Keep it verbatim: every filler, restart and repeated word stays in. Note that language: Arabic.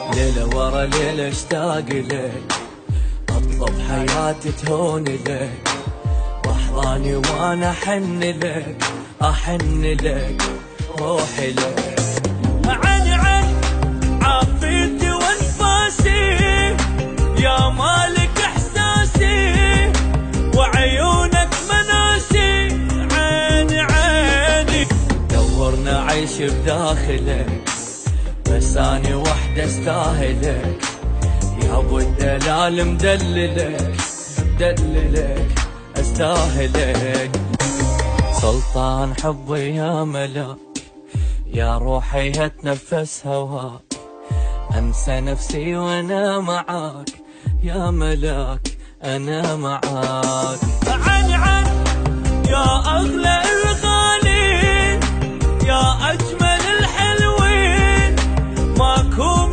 ليلة ورا ليلة اشتاق لك، اطلب حياتي تهون لك، واحضاني وانا احن لك، احن لك روحي لك. عن عن عافيتي وانفاسي يا مالك احساسي، وعيونك مناسي عيني عيني. دورنا عيش بداخلك، بس اني وحده استاهلك، يا ابو الدلال مدللك مدللك استاهلك. سلطان حبي يا ملاك، يا روحي اتنفس هواك، انسى نفسي وانا معاك، يا ملاك انا معاك. عن عن يا اغلى الغالين، يا اجمل الحلوين، ماكو